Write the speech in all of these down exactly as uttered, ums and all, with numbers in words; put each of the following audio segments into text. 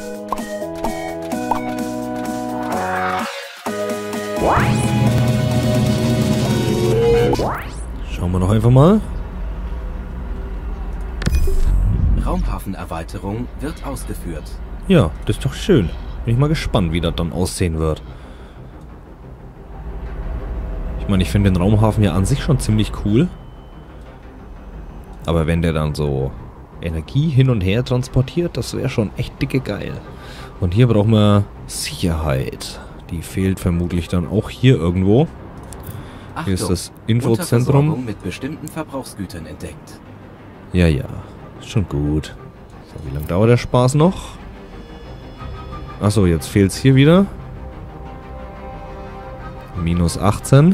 Schauen wir noch einfach mal. Raumhafenerweiterung wird ausgeführt. Ja, das ist doch schön. Bin ich mal gespannt, wie das dann aussehen wird. Ich meine, ich finde den Raumhafen ja an sich schon ziemlich cool. Aber wenn der dann so Energie hin und her transportiert, das wäre schon echt dicke geil. Und hier brauchen wir Sicherheit. Die fehlt vermutlich dann auch hier irgendwo. Achtung, hier ist das Infozentrum. Unterversorgung mit bestimmten Verbrauchsgütern entdeckt. Ja, ja. Schon gut. So, wie lange dauert der Spaß noch? Achso, jetzt fehlt es hier wieder. Minus achtzehn.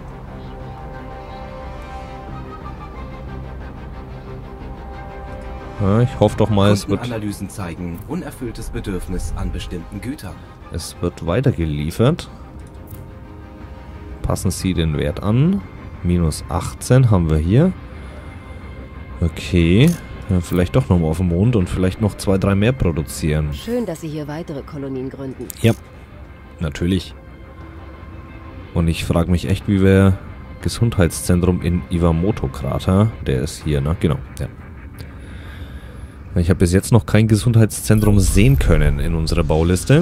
Ja, ich hoffe doch mal, es wird... Analysen zeigen unerfülltes Bedürfnis an bestimmten Gütern. Es wird weitergeliefert. Passen Sie den Wert an. Minus achtzehn haben wir hier. Okay. Ja, vielleicht doch nochmal auf dem Mond und vielleicht noch zwei, drei mehr produzieren. Schön, dass Sie hier weitere Kolonien gründen. Ja, natürlich. Und ich frage mich echt, wie wir Gesundheitszentrum in Iwamoto-Krater, der ist hier, ne? Genau, ja. Ich habe bis jetzt noch kein Gesundheitszentrum sehen können in unserer Bauliste.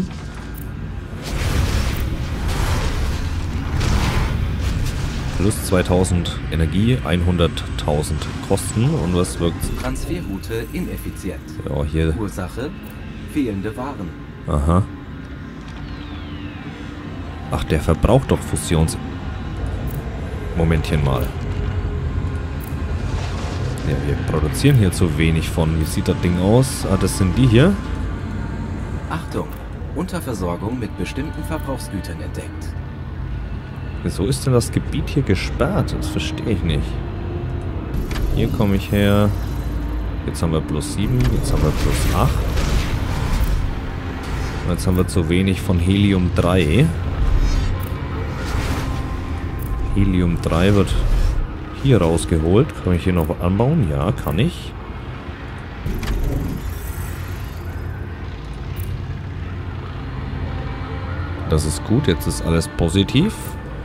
Plus zweitausend Energie, hunderttausend Kosten und was wirkt? Transferroute ineffizient. Ja, hier. Ursache: fehlende Waren. Aha. Ach, der verbraucht doch Fusions... Momentchen mal. Ja, wir produzieren hier zu wenig von. Wie sieht das Ding aus? Ah, das sind die hier. Achtung! Unterversorgung mit bestimmten Verbrauchsgütern entdeckt. Wieso ist denn das Gebiet hier gesperrt? Das verstehe ich nicht. Hier komme ich her. Jetzt haben wir plus sieben. Jetzt haben wir plus acht. Und jetzt haben wir zu wenig von Helium drei. Helium drei wird hier rausgeholt. Kann ich hier noch anbauen? Ja, kann ich. Das ist gut. Jetzt ist alles positiv.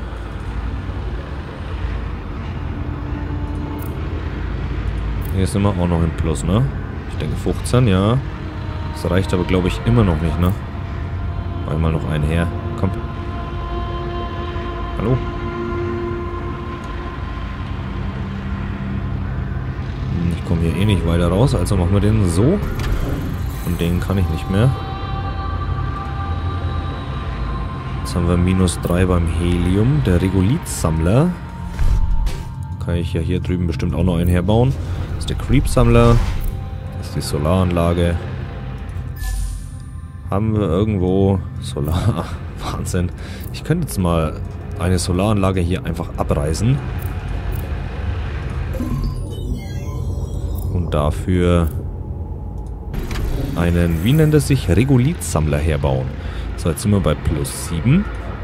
Hier sind wir auch noch im Plus, ne? Ich denke fünfzehn, ja. Das reicht aber, glaube ich, immer noch nicht, ne? Einmal noch einen her. Komm. Hallo? Ich komme hier eh nicht weiter raus, also machen wir den so. Und den kann ich nicht mehr. Jetzt haben wir minus drei beim Helium. Der Regolith-Sammler. Kann ich ja hier drüben bestimmt auch noch einen herbauen. Das ist der Creep-Sammler. Das ist die Solaranlage. Haben wir irgendwo Solar... Wahnsinn. Ich könnte jetzt mal eine Solaranlage hier einfach abreißen. Und dafür einen, wie nennt es sich, Regolith-Sammler herbauen. So, jetzt sind wir bei plus sieben.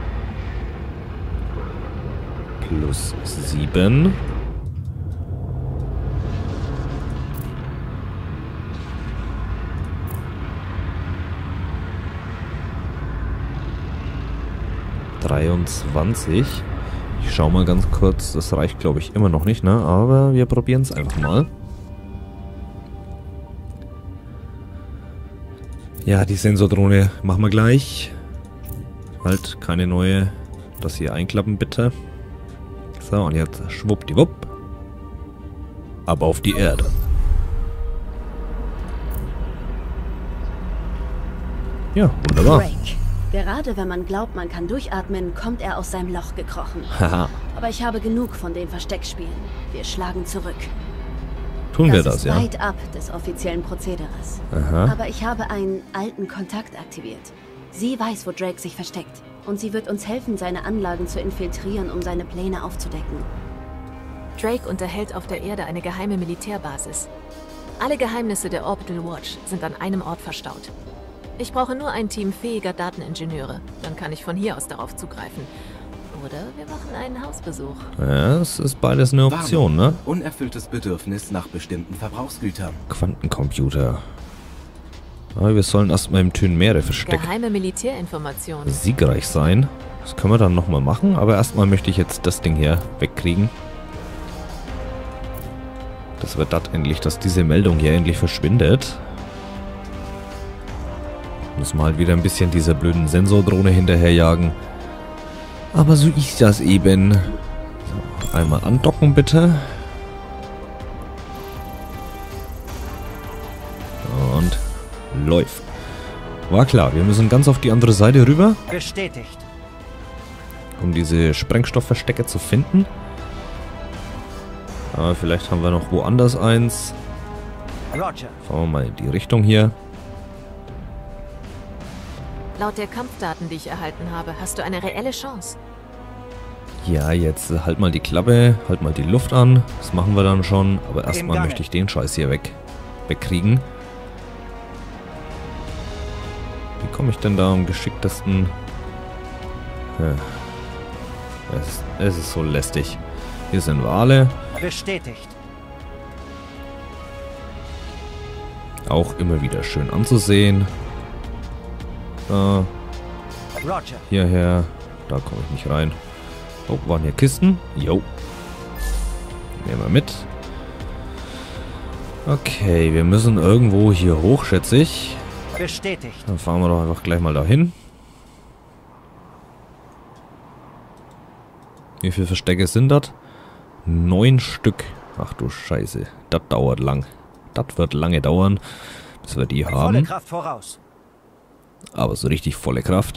Plus sieben. dreiundzwanzig. Ich schau mal ganz kurz. Das reicht, glaube ich, immer noch nicht, ne? Aber wir probieren es einfach mal. Ja, die Sensordrohne machen wir gleich. Halt, keine neue. Das hier einklappen, bitte. So, und jetzt schwuppdiwupp. Ab auf die Erde. Ja, wunderbar. Drake. Gerade wenn man glaubt, man kann durchatmen, kommt er aus seinem Loch gekrochen. Haha. Aber ich habe genug von den Versteckspielen. Wir schlagen zurück. Tun wir Das das, ist ja? weit ab des offiziellen Prozederes. Aha. Aber ich habe einen alten Kontakt aktiviert. Sie weiß, wo Drake sich versteckt. Und sie wird uns helfen, seine Anlagen zu infiltrieren, um seine Pläne aufzudecken. Drake unterhält auf der Erde eine geheime Militärbasis. Alle Geheimnisse der Orbital Watch sind an einem Ort verstaut. Ich brauche nur ein Team fähiger Dateningenieure. Dann kann ich von hier aus darauf zugreifen. Oder wir machen einen Hausbesuch. Ja, es ist beides eine Option, ne? Unerfülltes Bedürfnis nach bestimmten Verbrauchsgütern. Quantencomputer. Aber wir sollen erstmal im Thynmere-Versteck Geheime Militärinformationen. siegreich sein. Das können wir dann nochmal machen, aber erstmal möchte ich jetzt das Ding hier wegkriegen. Das wird das endlich, dass diese Meldung hier endlich verschwindet. Müssen wir halt wieder ein bisschen dieser blöden Sensordrohne hinterherjagen. Aber so ist das eben. So, einmal andocken bitte. Und läuft. War klar, wir müssen ganz auf die andere Seite rüber. Bestätigt. Um diese Sprengstoffverstecke zu finden. Aber vielleicht haben wir noch woanders eins. Roger. Fahren wir mal in die Richtung hier. Laut der Kampfdaten, die ich erhalten habe, hast du eine reelle Chance. Ja, jetzt äh, halt mal die Klappe, halt mal die Luft an. Das machen wir dann schon. Aber erstmal Gange. möchte ich den Scheiß hier weg, wegkriegen. Wie komme ich denn da am geschicktesten? Ja. Es, es ist so lästig. Hier sind Wale. Bestätigt. Auch immer wieder schön anzusehen. Da, Roger. hierher. Da komme ich nicht rein. Oh, waren hier Kisten? Jo. Nehmen wir mit. Okay, wir müssen irgendwo hier hoch, schätze ich. Bestätigt. Dann fahren wir doch einfach gleich mal dahin. Wie viele Verstecke sind das? Neun Stück. Ach du Scheiße. Das dauert lang. Das wird lange dauern, bis wir die Volle haben. Kraft voraus. Aber so richtig volle Kraft.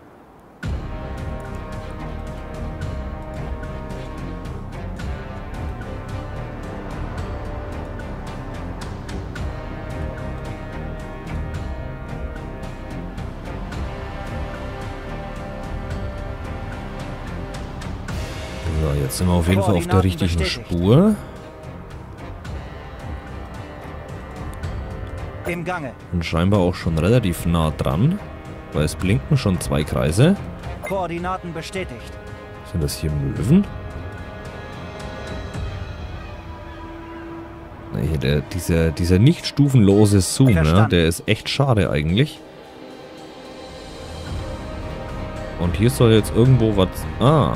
So, jetzt sind wir auf jeden Fall auf der richtigen Bestätigt. Spur. Im Gange. Und scheinbar auch schon relativ nah dran. Weil es blinken schon zwei Kreise. Koordinaten bestätigt. Sind das hier Möwen? Nee, der, dieser, dieser nicht stufenlose Zoom, ne, Verstanden. der ist echt schade eigentlich. Und hier soll jetzt irgendwo was... Ah.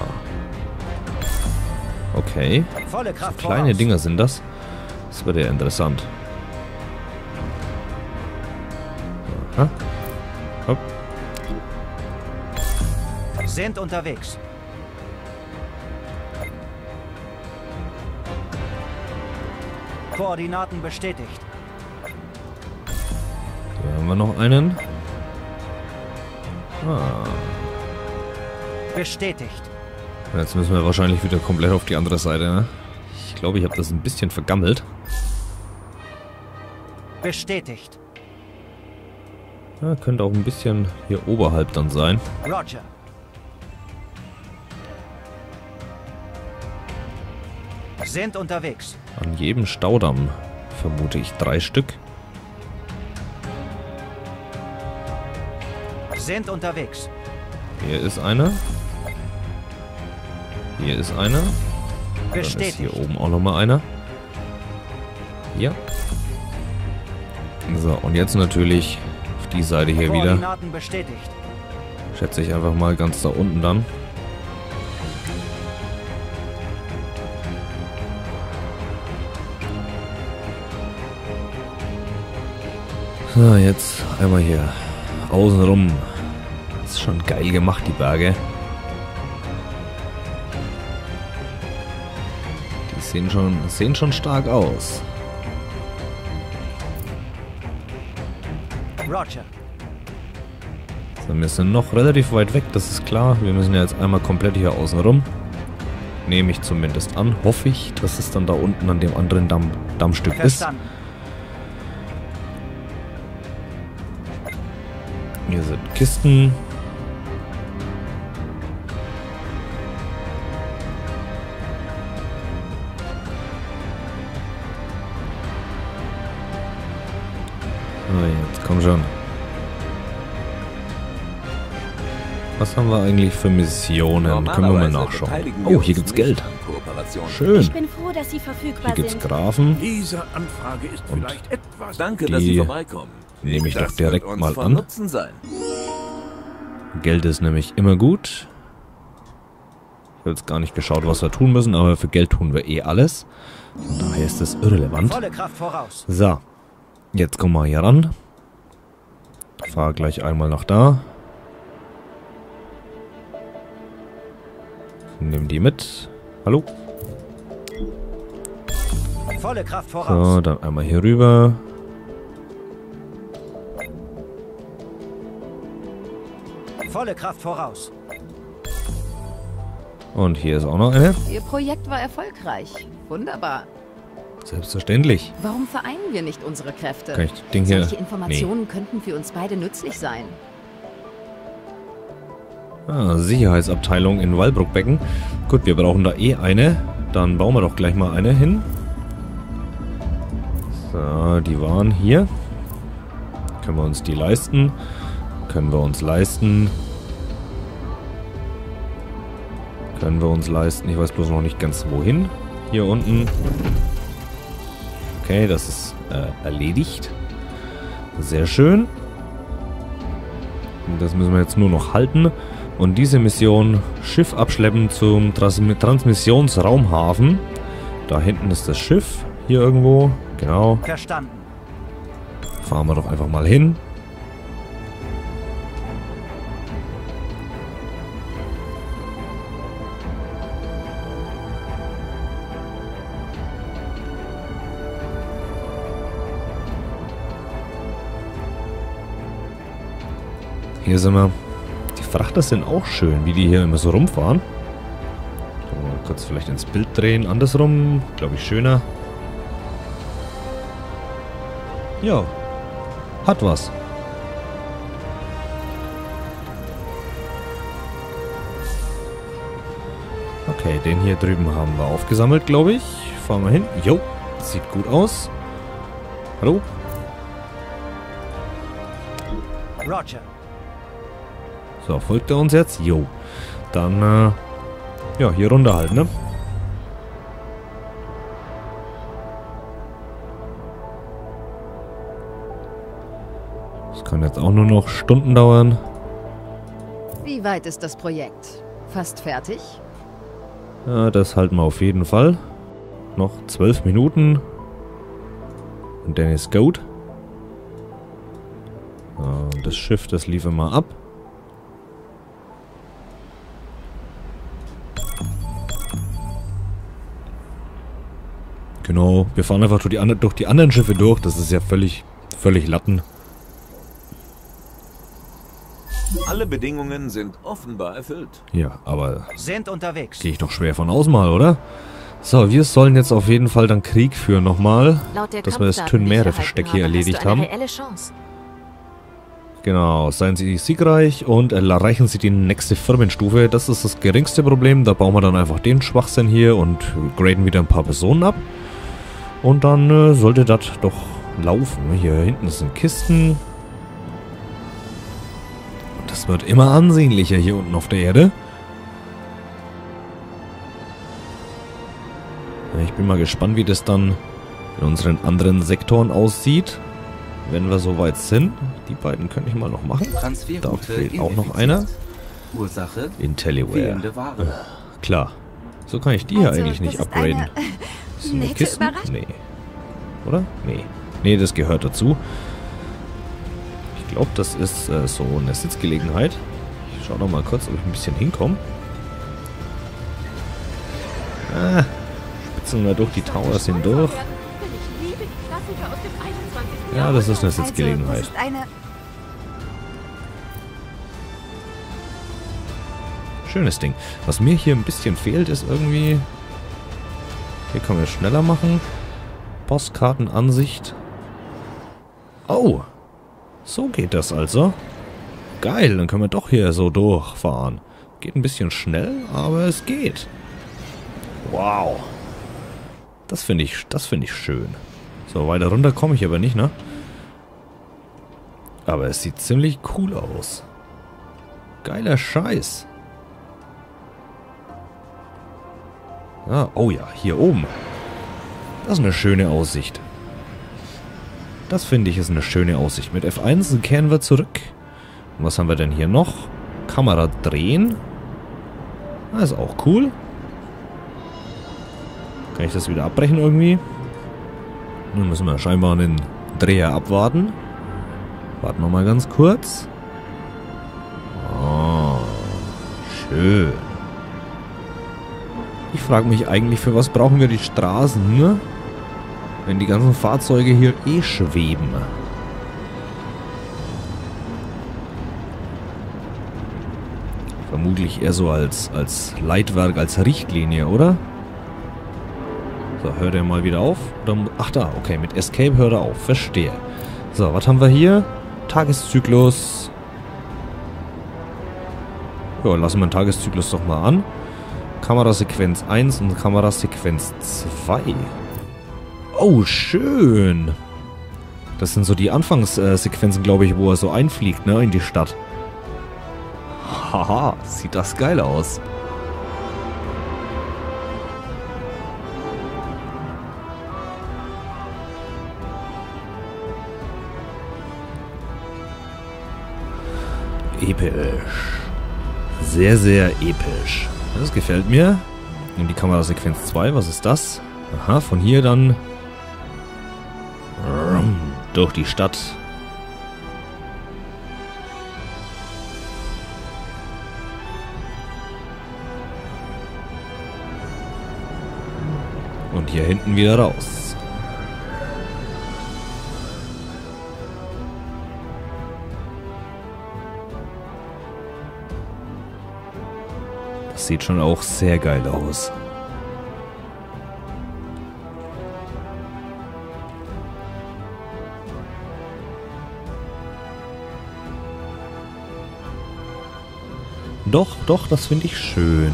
Okay. Volle Kraft Kleine voraus. Dinger sind das. Das wird ja interessant. Aha. Hopp. Sind unterwegs. Koordinaten bestätigt. Hier haben wir noch einen. Ah. Bestätigt. Jetzt müssen wir wahrscheinlich wieder komplett auf die andere Seite, ne? Ich glaube, ich habe das ein bisschen vergammelt. Bestätigt. Ja, könnte auch ein bisschen hier oberhalb dann sein. Roger. Sind unterwegs. An jedem Staudamm vermute ich drei Stück. Sind unterwegs. Hier ist einer. Hier ist einer. Dann ist Bestätigt. hier oben auch nochmal einer. Ja. So, und jetzt natürlich auf die Seite hier wieder. Koordinaten bestätigt. Schätze ich einfach mal ganz da unten dann. So, jetzt einmal hier außenrum. Das ist schon geil gemacht, die Berge. Die sehen schon, sehen schon stark aus. Roger. So, wir sind noch relativ weit weg, das ist klar. Wir müssen ja jetzt einmal komplett hier außen rum. Nehme ich zumindest an. Hoffe ich, dass es dann da unten an dem anderen Damm, Dammstück ist. Verstanden. Hier sind Kisten. So, jetzt komm schon. Was haben wir eigentlich für Missionen? Können wir mal nachschauen. Oh, hier gibt's Geld. Schön. Ich bin froh, dass Sie verfügbar Hier gibt's sind. Grafen. Diese Anfrage ist Und vielleicht etwas... Danke, dass Sie Die- vorbeikommen. Nehme ich Das doch direkt wird uns mal von an. Nutzen sein. Geld ist nämlich immer gut. Ich habe jetzt gar nicht geschaut, was wir tun müssen, aber für Geld tun wir eh alles. Von daher ist das irrelevant. Volle Kraft voraus. So, jetzt kommen wir hier ran. Fahr gleich einmal nach da. Nimm die mit. Hallo? Volle Kraft voraus. So, dann einmal hier rüber. Volle Kraft voraus. Und hier ist auch noch eine. Ihr Projekt war erfolgreich. Wunderbar. Selbstverständlich. Warum vereinen wir nicht unsere Kräfte? Kann ich das Ding hier... Solche Informationen könnten für uns beide nützlich sein. Ah, Sicherheitsabteilung in Walbrookbecken. Gut, wir brauchen da eh eine. Dann bauen wir doch gleich mal eine hin. So, die waren hier. Können wir uns die leisten? Können wir uns leisten? Können wir uns leisten? Ich weiß bloß noch nicht ganz wohin. Hier unten. Okay, das ist äh, erledigt. Sehr schön. Das müssen wir jetzt nur noch halten. Und diese Mission, Schiff abschleppen zum Trans Transmissionsraumhafen. Da hinten ist das Schiff. Hier irgendwo. Genau. Verstanden. Fahren wir doch einfach mal hin. Hier sind wir. Die Frachter sind auch schön, wie die hier immer so rumfahren. Mal kurz vielleicht ins Bild drehen. Andersrum, glaube ich, schöner. Ja. Hat was. Okay, den hier drüben haben wir aufgesammelt, glaube ich. Fahren wir hin. Jo, sieht gut aus. Hallo? Roger. So, folgt er uns jetzt? Jo. Dann, äh, ja, hier runter halt, ne? Das kann jetzt auch nur noch Stunden dauern. Wie weit ist das Projekt? Fast fertig? Ja, das halten wir auf jeden Fall. Noch zwölf Minuten. Und dann ist gut. Ja, das Schiff, das liefern wir ab. Genau, wir fahren einfach durch die, andre, durch die anderen Schiffe durch. Das ist ja völlig, völlig Latten. Alle Bedingungen sind offenbar erfüllt. Ja, aber Sind unterwegs. gehe ich doch schwer von aus mal, oder? So, wir sollen jetzt auf jeden Fall dann Krieg führen nochmal. Laut der Dass wir das Kampfdaten, die ich Tynmere-Versteck hier erhalten habe, erledigt hast du eine haben. reelle Chance. Genau, seien Sie siegreich und erreichen Sie die nächste Firmenstufe. Das ist das geringste Problem. Da bauen wir dann einfach den Schwachsinn hier und graden wieder ein paar Personen ab. Und dann äh, sollte das doch laufen. Hier hinten sind Kisten. Und das wird immer ansehnlicher hier unten auf der Erde. Ja, ich bin mal gespannt, wie das dann in unseren anderen Sektoren aussieht. Wenn wir soweit sind. Die beiden könnte ich mal noch machen. Da Transferroute fehlt auch noch ineffizient. einer. Ursache Intelliware. fehlende Ware. Klar. So kann ich die hier Also, eigentlich nicht das ist upgraden. eine, Ist eine nette Kisten? Überraschung. Nee. Oder? Nee. Nee, das gehört dazu. Ich glaube, das ist äh, so eine Sitzgelegenheit. Ich schau noch mal kurz, ob ich ein bisschen hinkomme. Ah, spitzen wir durch die Towers hindurch. Ja, das ist eine Sitzgelegenheit. Also, das ist eine Schönes Ding. Was mir hier ein bisschen fehlt, ist irgendwie... Hier können wir schneller machen. Postkartenansicht. Oh. So geht das also. Geil, dann können wir doch hier so durchfahren. Geht ein bisschen schnell, aber es geht. Wow. Das finde ich, das finde ich schön. So, weiter runter komme ich aber nicht, ne? Aber es sieht ziemlich cool aus. Geiler Scheiß. Ah, oh ja, hier oben. Das ist eine schöne Aussicht. Das finde ich ist eine schöne Aussicht. Mit F eins kehren wir zurück. Und was haben wir denn hier noch? Kamera drehen. Das ist auch cool. Kann ich das wieder abbrechen irgendwie? Nun müssen wir scheinbar einen Dreher abwarten. Warten wir mal ganz kurz. Oh, schön. Ich frage mich eigentlich, für was brauchen wir die Straßen, ne? Wenn die ganzen Fahrzeuge hier eh schweben. Vermutlich eher so als, als Leitwerk, als Richtlinie, oder? So, hört er mal wieder auf? Oder, ach da, okay, mit Escape hört er auf. Verstehe. So, was haben wir hier? Tageszyklus. Ja, lassen wir den Tageszyklus doch mal an. Kamerasequenz eins und Kamerasequenz zwei. Oh, schön. Das sind so die Anfangssequenzen, glaube ich, wo er so einfliegt, ne, in die Stadt. Haha, sieht das geil aus. Episch. Sehr, sehr episch. Das gefällt mir. Und die Kamerasequenz zwei, was ist das? Aha, von hier dann durch die Stadt. Und hier hinten wieder raus. Das sieht schon auch sehr geil aus. Doch, doch, das finde ich schön.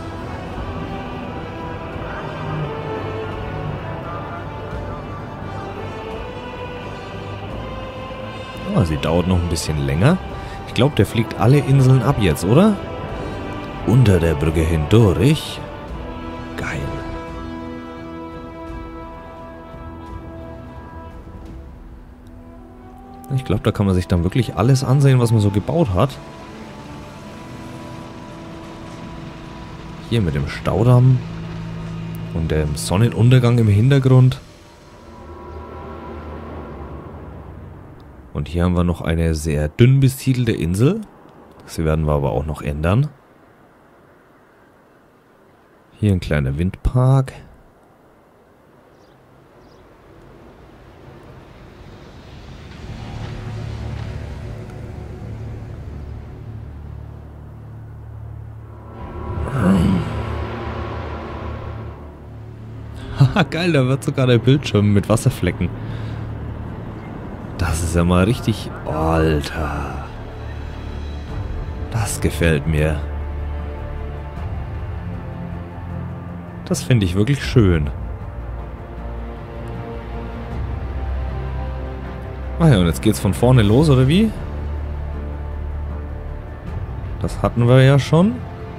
Oh, sie dauert noch ein bisschen länger. Ich glaube, der fliegt alle Inseln ab jetzt, oder? Unter der Brücke hindurch. Geil. Ich glaube, da kann man sich dann wirklich alles ansehen, was man so gebaut hat. Hier mit dem Staudamm und dem Sonnenuntergang im Hintergrund. Und hier haben wir noch eine sehr dünn besiedelte Insel. Das werden wir aber auch noch ändern. Hier ein kleiner Windpark. Haha, geil, da wird sogar der Bildschirm mit Wasserflecken. Das ist ja mal richtig... Alter. Das gefällt mir. Das finde ich wirklich schön. Ah ja, und jetzt geht's von vorne los, oder wie? Das hatten wir ja schon.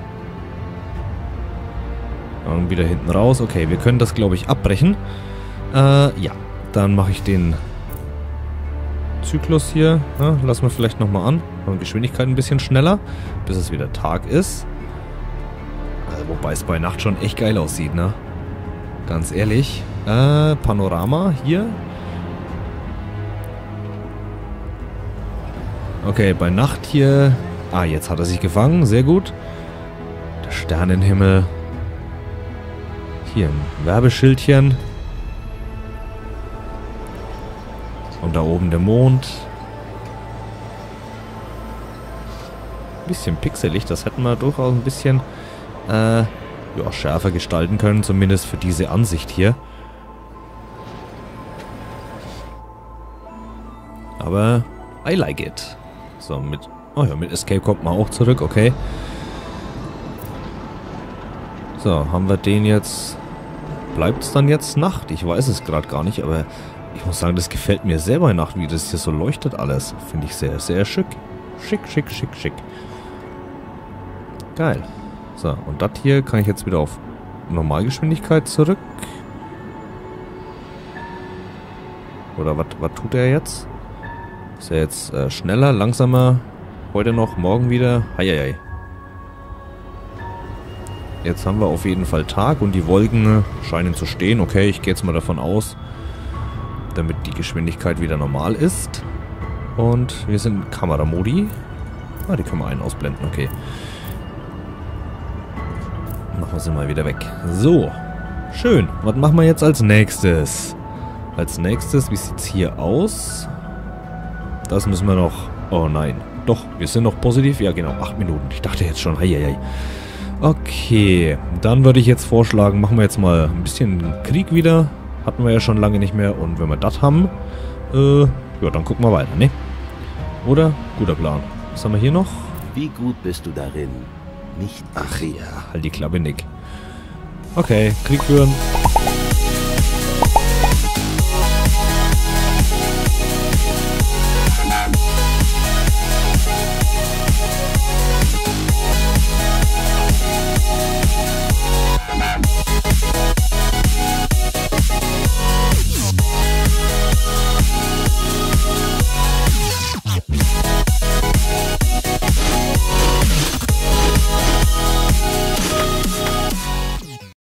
Und wieder hinten raus. Okay, wir können das, glaube ich, abbrechen. Äh, ja. Dann mache ich den Zyklus hier. Ja, lassen wir vielleicht nochmal an. Und Geschwindigkeit ein bisschen schneller, bis es wieder Tag ist. Also, wobei es bei Nacht schon echt geil aussieht, ne? Ganz ehrlich. Äh, Panorama hier. Okay, bei Nacht hier... Ah, jetzt hat er sich gefangen. Sehr gut. Der Sternenhimmel. Hier ein Werbeschildchen. Und da oben der Mond. Ein bisschen pixelig. Das hätten wir durchaus ein bisschen äh, ja, schärfer gestalten können. Zumindest für diese Ansicht hier. Aber I like it. So, mit... Oh ja, mit Escape kommt man auch zurück. Okay. So, haben wir den jetzt... Bleibt es dann jetzt Nacht? Ich weiß es gerade gar nicht, aber ich muss sagen, das gefällt mir sehr bei Nacht, wie das hier so leuchtet alles. Finde ich sehr, sehr schick. Schick, schick, schick, schick. Geil. So, und das hier kann ich jetzt wieder auf Normalgeschwindigkeit zurück. Oder was tut er jetzt? Ist er jetzt äh, schneller, langsamer? Heute noch, morgen wieder? Heieiei. Jetzt haben wir auf jeden Fall Tag und die Wolken scheinen zu stehen. Okay, ich gehe jetzt mal davon aus, damit die Geschwindigkeit wieder normal ist. Und wir sind in Kameramodi. Ah, die können wir einen ausblenden, okay. Machen wir sie mal wieder weg. So, schön. Was machen wir jetzt als nächstes? Als nächstes, wie sieht es hier aus? Das müssen wir noch... Oh nein. Doch, wir sind noch positiv. Ja, genau, acht Minuten. Ich dachte jetzt schon, heieiei. Okay, dann würde ich jetzt vorschlagen, machen wir jetzt mal ein bisschen Krieg wieder. Hatten wir ja schon lange nicht mehr. Und wenn wir das haben, äh, ja, dann gucken wir weiter, ne? Oder? Guter Plan. Was haben wir hier noch? Wie gut bist du darin? Nicht. Ach ja, halt die Klappe, Nick. Okay, Krieg führen.